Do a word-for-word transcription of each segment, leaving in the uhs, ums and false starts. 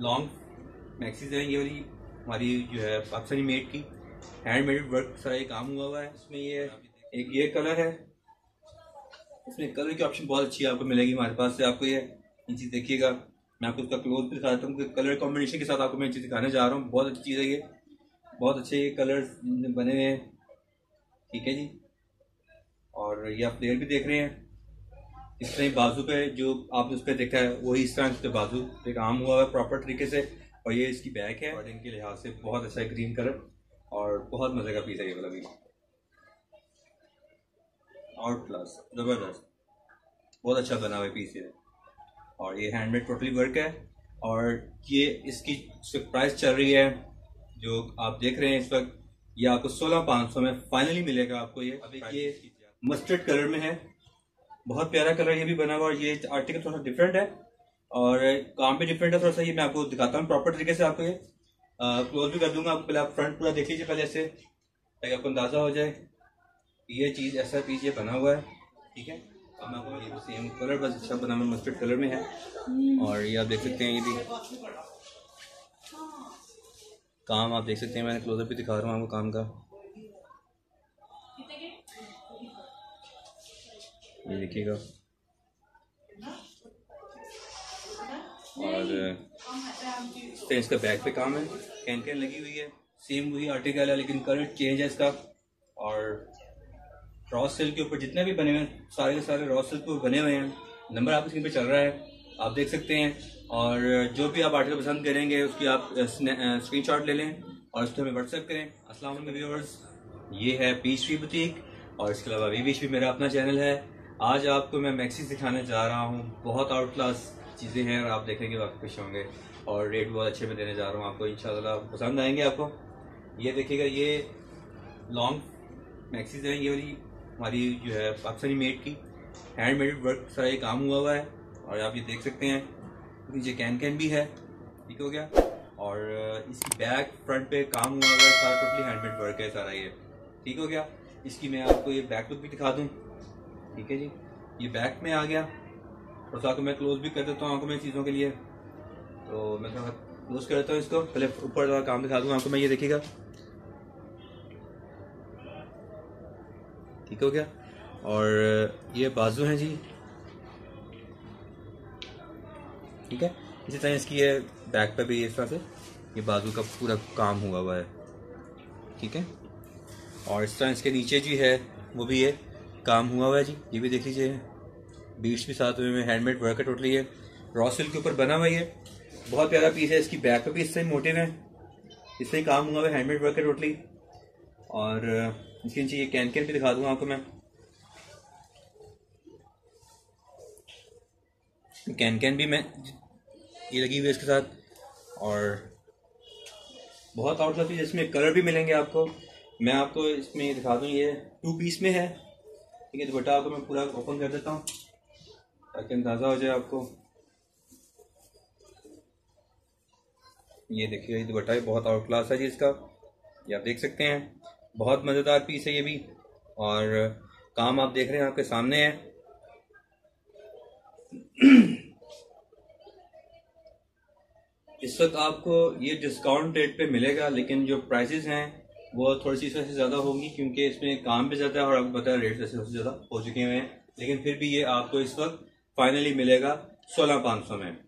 Long maxis हैं ये वाली हमारी जो है पाकिस्तानी मेड की हैंडमेड वर्क सारा ये काम हुआ हुआ है। इसमें ये एक ये कलर है, इसमें कलर की ऑप्शन बहुत अच्छी आपको मिलेगी हमारे पास से। आपको ये चीज़ देखिएगा, मैं आपको उसका क्लोज भी दिखाता हूँ कि कलर कॉम्बिनेशन के साथ आपको मैं चीज़ दिखाने जा रहा हूँ। बहुत अच्छी चीज़ है ये, बहुत अच्छे ये कलर बने हुए हैं, ठीक है जी। और ये आप फ्लेयर भी देख रहे हैं, इस तरह बाजू पे जो आपने उस पर देखा है वही इस तरह इस पे बाजू पे काम हुआ है प्रॉपर तरीके से। और ये इसकी बैक है, कॉर्डिंग के लिहाज से बहुत अच्छा है, ग्रीन कलर और बहुत मजे का पीस है ये वाला भी, आउट क्लास जबरदस्त, बहुत अच्छा बना हुआ पीस है। और ये हैंडमेड टोटली वर्क है। और ये इसकी प्राइस चल रही है जो आप देख रहे हैं इस वक्त, ये आपको सोलह पाँच सौ में फाइनली मिलेगा आपको। ये अभी ये मस्टर्ड कलर में है, बहुत प्यारा कलर ये भी बना हुआ। और ये आर्टिकल थोड़ा डिफरेंट है और काम पे डिफरेंट है थोड़ा सा। ये मैं आपको दिखाता हूँ प्रॉपर तरीके से, आपको ये क्लोज भी कर दूंगा। आपको पहले आप फ्रंट पूरा देख लीजिए पहले ऐसे, ताकि आपको अंदाजा हो जाए ये चीज़ ऐसा पीस ये बना हुआ है, ठीक है। अब मैं आपको ये सेम कलर बस अच्छा बना हुआ मस्टर्ड कलर में है। और ये आप देख सकते हैं, ये भी काम आप देख सकते हैं, मैंने क्लोजअप भी दिखा रहा हूँ आपको काम का। ये देखिएगा, और इसका बैक पे काम है, कैन कैन लगी हुई है, सेम वही आर्टिकल है लेकिन कलर चेंज है इसका। और रॉ सिल्क के ऊपर जितने भी बने हुए हैं सारे के सारे रॉ सिल्क के ऊपर बने हुए हैं। नंबर आपकी स्क्रीन पे चल रहा है, आप देख सकते हैं। और जो भी आप आर्टिकल पसंद करेंगे उसकी आप स्क्रीनशॉट ले लें और उसको हमें व्हाट्सएप करें। अस्सलाम वालेकुम व्यूअर्स, ये है पीस ट्री बुटीक और इसके अलावा वी विश भी मेरा अपना चैनल है। आज आपको मैं मैक्सी दिखाने जा रहा हूँ, बहुत आउट क्लास चीज़ें हैं और आप देखेंगे वाकई खुश होंगे। और रेट बहुत अच्छे में देने जा रहा हूँ आपको, इंशाल्लाह पसंद आएंगे आपको। ये देखिएगा, ये लॉन्ग मैक्सीज हैं ये वाली हमारी जो है पाकिस्तानी मेड की हैंडमेड वर्क सारा ये काम हुआ हुआ है। और आप ये देख सकते हैं नीचे कैन कैन भी है, ठीक हो गया। और इसकी बैक फ्रंट पे काम हुआ हुआ है, सारा टोटली हैंडमेड वर्क है सारा ये, ठीक हो गया। इसकी मैं आपको ये बैक लुक भी दिखा दूँ, ठीक है जी। ये बैक में आ गया और साथ में मैं क्लोज भी कर देता हूँ आपको मैं चीज़ों के लिए। तो मैं थोड़ा क्लोज कर देता हूँ इसको, पहले ऊपर वाला काम दिखा दूँ आपको मैं। ये देखिएगा, ठीक हो गया। और ये बाजू हैं जी, ठीक है। इसी तरह इसकी ये बैक पे भी इस तरह से ये बाजू का पूरा काम हुआ हुआ है, ठीक है। और इस तरह इसके नीचे जी है वो भी ये काम हुआ हुआ है जी, ये भी देख लीजिए, बीट्स भी साथ में हैंडमेड वर्क है टोटली। ये रॉ सिल्क के ऊपर बना हुआ है, बहुत प्यारा पीस है। इसकी बैक पे भी इससे मोटिव है, इससे ही काम हुआ है, हैंडमेड वर्क है टोटली। और इसके नीचे ये कैन कैन भी दिखा दूंगा आपको मैं, कैन कैन भी मैं ये लगी हुई है इसके साथ। और बहुत आउट पीस, इसमें कलर भी मिलेंगे आपको। मैं आपको इसमें दिखा दूं, ये टू पीस में है, ठीक है। दुपट्टा आपको मैं पूरा ओपन कर देता हूँ ताकि अंदाज़ा हो जाए आपको। ये देखिए, ये दुपट्टा भी बहुत आउट क्लास है जी इसका, ये आप देख सकते हैं, बहुत मज़ेदार पीस है ये भी। और काम आप देख रहे हैं आपके सामने है। इस वक्त आपको ये डिस्काउंट रेट पे मिलेगा, लेकिन जो प्राइसेस हैं वो थोड़ी सी इससे ज़्यादा होंगी क्योंकि इसमें काम भी ज़्यादा है और आपको पता है रेट से ज़्यादा हो चुके हुए हैं। लेकिन फिर भी ये आपको इस वक्त फाइनली मिलेगा सोलह पाँच सौ में।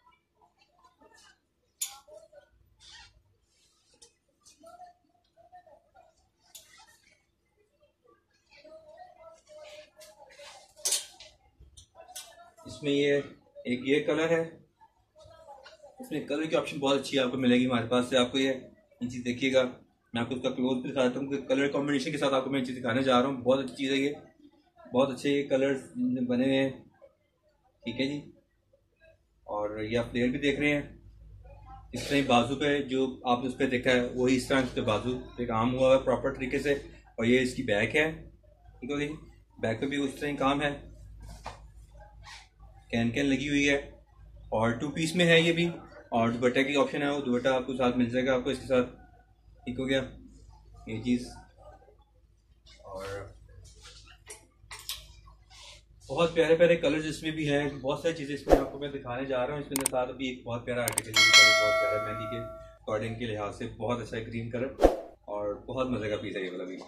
इसमें ये एक ये कलर है, इसमें कलर की ऑप्शन बहुत अच्छी आपको मिलेगी हमारे पास से। आपको ये चीज़ देखिएगा, मैं आपको उसका क्लोज भी दिखाता हूँ कि कलर कॉम्बिनेशन के साथ आपको मैं चीज़ दिखाने जा रहा हूँ। बहुत अच्छी चीज़ है ये, बहुत अच्छे ये कलर बने हुए हैं, ठीक है जी। और ये आप फ्लेयर भी देख रहे हैं, इस तरह बाजू पे जो आपने उस पर देखा है वही इस तरह इस पे बाजू पे काम हुआ है प्रॉपर तरीके से। और ये इसकी बैक है, ठीक है जी, बैक पे भी उस तरह काम है, कैन कैन लगी हुई है और टू पीस में है ये भी। और दुपट्टे की ऑप्शन है, वो दुपट्टा आपको साथ मिल जाएगा आपको इसके साथ, ठीक हो गया ये चीज़। और बहुत प्यारे प्यारे कलर्स इसमें भी हैं, बहुत सारी चीज़ें इसमें आपको मैं दिखाने जा रहा हूँ। इसमें साथ अभी एक बहुत प्यारा आर्टिकल कलर, बहुत प्यारा मेहंदी के अकॉर्डिंग के लिहाज से बहुत अच्छा है, ग्रीन कलर और बहुत मज़े का पीस है ये वाला भी,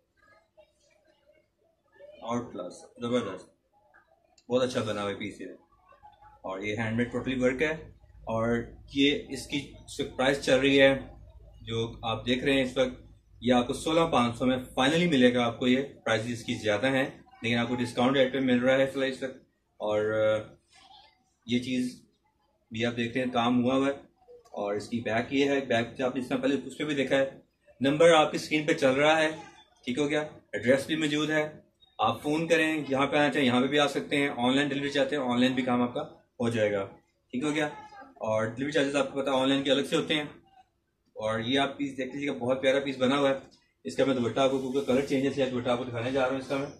आउट क्लास ज़बरदस्त, बहुत अच्छा बना हुआ है पीस ये। और ये हैंडमेड टोटली वर्क है और ये इसकी प्राइस चल रही है जो आप देख रहे हैं इस वक्त, ये आपको सोलह पाँच सौ में फाइनली मिलेगा आपको। ये प्राइस इसकी ज़्यादा है लेकिन आपको डिस्काउंट रेट पे मिल रहा है फिलहाल इस वक्त। और ये चीज़ भी आप देख रहे हैं काम हुआ हुआ है। और इसकी बैक ये है, बैक आपने इसमें पहले उस पर भी देखा है, नंबर आपकी स्क्रीन पे चल रहा है, ठीक हो गया। एड्रेस भी मौजूद है, आप फ़ोन करें, यहाँ पे आना चाहिए यहाँ पे भी आ सकते हैं। ऑनलाइन डिलीवरी चाहते हैं ऑनलाइन भी काम आपका हो जाएगा, ठीक हो गया। और डिलीवरी चार्जेस आपको पता है ऑनलाइन के अलग से होते हैं। और ये आप पीस देख लीजिएगा, बहुत प्यारा पीस बना हुआ है। इसका मैं दुपट्टा आपको क्योंकि कलर चेंजेस है, दुपट्टा आपको दिखाने जा रहा हूँ इसका मैं।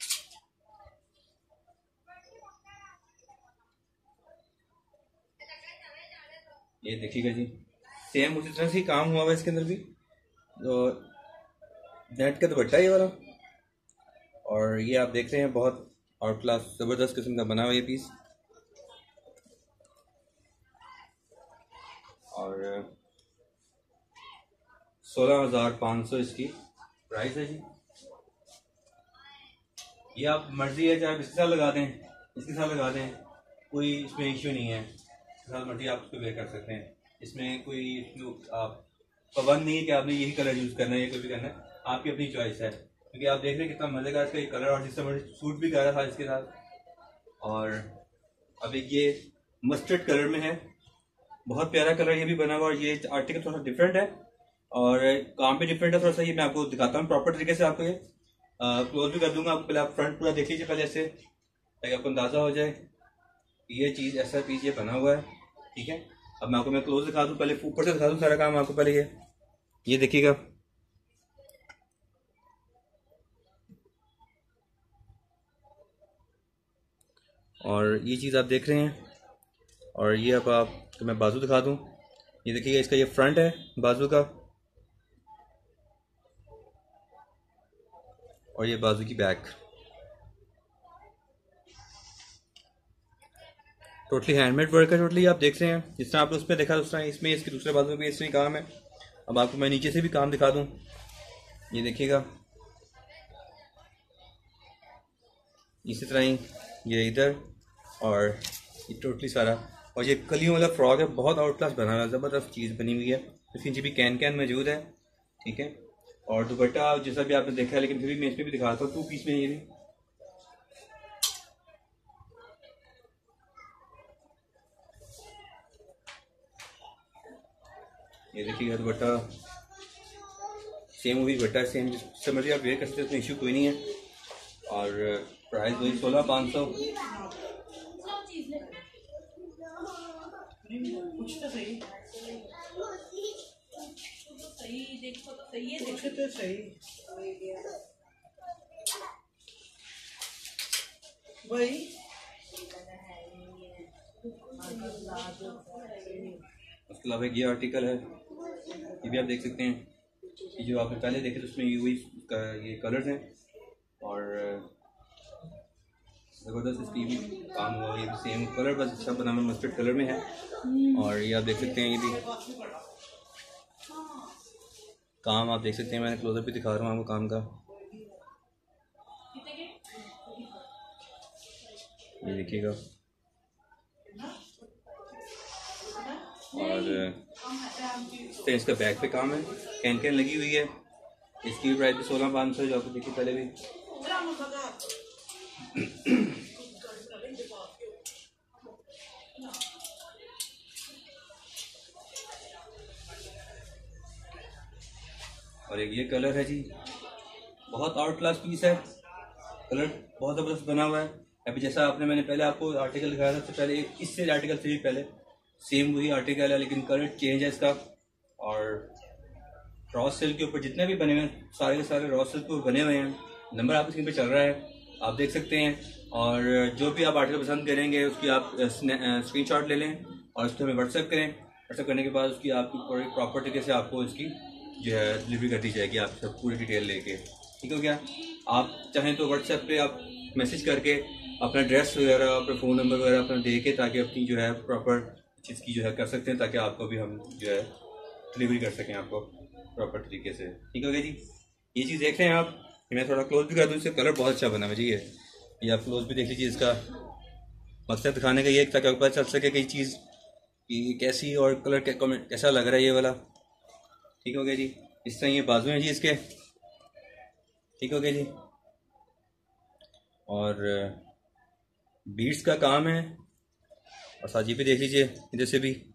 ये देखिएगा जी, सेम उसी तरह से ही काम हुआ हुआ है इसके अंदर भी, तो नेट का दुपट्टा ये वाला। और ये आप देख रहे हैं बहुत आउट क्लास ज़बरदस्त किस्म का बना हुआ ये पीस। और सोलह हज़ार पाँच सौ इसकी प्राइस है जी। ये आप मर्जी है, चाहे इसके साथ लगा दें इसके साथ लगा दें, कोई इसमें इश्यू नहीं है, इसके साथ मर्जी आप उसको वेयर कर सकते हैं। इसमें कोई आप पाबंद नहीं है कि आपने यही कलर यूज़ करना है या कोई भी करना है, आपकी अपनी चॉइस है। क्योंकि आप देख रहे हैं कितना मजे का इसका ये कलर, और जिससे मुझे सूट भी कर रहा था इसके साथ। और अब एक ये मस्टर्ड कलर में है, बहुत प्यारा कलर ये भी बना हुआ। और ये आर्टिकल थोड़ा डिफरेंट है और काम भी डिफरेंट है थोड़ा सा। ये मैं आपको दिखाता हूँ प्रॉपर तरीके से, आपको ये क्लोज भी कर दूंगा। आपको पहले आप फ्रंट पूरा देख लीजिए पहले ऐसे, ताकि आपको अंदाज़ा हो जाए ये चीज़ ऐसा पीस ये बना हुआ है, ठीक है। अब मैं आपको मैं क्लोज दिखा दूँ, पहले ऊपर से दिखा दूँ सारा काम आपको। पहले ये ये देखिएगा, और ये चीज़ आप देख रहे हैं। और ये अब आपको मैं बाजू दिखा दूँ, ये देखिएगा इसका ये फ्रंट है बाजू का, और ये बाजू की बैक। टोटली हैंडमेड वर्क है, टोटली आप देख रहे हैं जिस तरह आपने उस पर देखा उस तरह इसमें इसके दूसरे बाजू में भी इसमें काम है। अब आपको मैं नीचे से भी काम दिखा दूं, ये देखिएगा इसी तरह ही ये इधर, और ये टोटली सारा। और ये कलियों वाला फ्रॉक है, बहुत आउट क्लास बना हुआ है, ज़बरदस्त चीज़ बनी हुई है। इसकी जी भी कैन कैन मौजूद है, ठीक है। और दुपट्टा जैसा भी आपने देखा है, लेकिन फिर भी मैं इसमें भी दिखाता हूँ टू पीस में। ये भी ये देखिएगा दुपट्टा, सेम वही दुपट्टा है, सेम जिससे मर्जी आप वेयर कर सकते हैं, उसमें इशू कोई नहीं है। और प्राइस वही सोलह पाँच सौ। कुछ तो सही सही देखो तो सही है, देखो तो सही भाई। उसके अलावा ये आर्टिकल है, ये भी आप देख सकते हैं। ये जो आपने पहले देखे तो उसमें ये वही ये कलर्स हैं, और ज़बरदस्त इसकी भी काम हुआ। ये भी सेम कलर बस अच्छा बना हुआ मस्टर्ड कलर में है। और ये आप देख सकते हैं, ये भी काम आप देख सकते हैं, मैंने क्लोजअप भी दिखा रहा हूँ आपको काम का। ये देखिएगा, और इसका बैक पे काम है, कैन कैन लगी हुई है। इसकी भी प्राइस भी सोलह पाँच सौ जो आपको देखी पहले भी। और एक ये कलर है जी, बहुत आउट क्लास पीस है, कलर बहुत ज़बरदस्त बना हुआ है। अभी जैसा आपने मैंने पहले आपको आर्टिकल दिखाया था, सबसे पहले एक इससे आर्टिकल से भी पहले सेम वही आर्टिकल है, लेकिन कलर चेंज है इसका। और रॉ सिल्क के ऊपर जितने भी बने हुए हैं सारे के सारे रॉ सिल्क के ऊपर बने हुए हैं। नंबर आपकी स्क्रीन पे चल रहा है, आप देख सकते हैं। और जो भी आप आर्टिकल पसंद करेंगे उसकी आप स्क्रीनशॉट ले लें और उसको हमें व्हाट्सएप करें। व्हाट्सएप करने के बाद उसकी आपकी प्रॉपर तरीके से आपको इसकी जो है डिलीवरी कर दी जाएगी, आप सब पूरी डिटेल लेके, ठीक हो गया। आप चाहें तो व्हाट्सएप पे आप मैसेज करके अपना एड्रेस वगैरह, अपना फ़ोन नंबर वगैरह अपना दे के, ताकि अपनी जो है प्रॉपर चीज़ की जो है कर सकते हैं, ताकि आपको भी हम जो है डिलीवरी कर सकें आपको प्रॉपर तरीके से। ठीक हो गया जी। ये चीज़ देख रहे हैं आप, मैं थोड़ा क्लोज भी कर दूँ, इससे कलर बहुत अच्छा बना है जी। ये ये आप क्लोज भी देख लीजिए। इसका मकसद दिखाने का ये ताकि आपको पता चल सके कि चीज़ कि कैसी और कलर कैसा लग रहा है ये वाला। ठीक हो गया जी। इस तरह ये बाजू हैं जी इसके। ठीक हो गया जी। और बीड्स का काम है, और साजी पे देख लीजिए इधर से भी।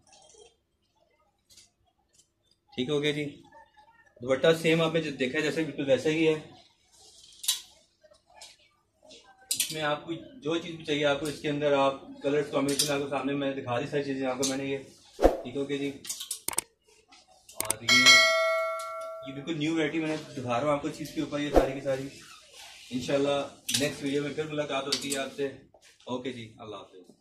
ठीक हो गया जी। दुपट्टा सेम आपने जो देखा है जैसे बिल्कुल वैसा ही है। इसमें आपको जो चीज़ भी चाहिए आपको इसके अंदर, आप कलर्स कॉम्बिनेशन आपको सामने मैंने दिखा दी सारी चीज़ें आपको मैंने ये। ठीक हो गया जी। और ये ये बिल्कुल न्यू वैरायटी मैंने दिखा रहा हूँ आपको चीज़ के ऊपर, ये सारी की सारी। इंशाल्लाह नेक्स्ट वीडियो में फिर मुलाकात होती है आपसे। ओके जी, अल्लाह हाफ़िज़।